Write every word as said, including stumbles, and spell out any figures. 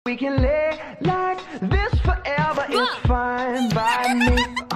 We can lay like this forever. It's fine by me.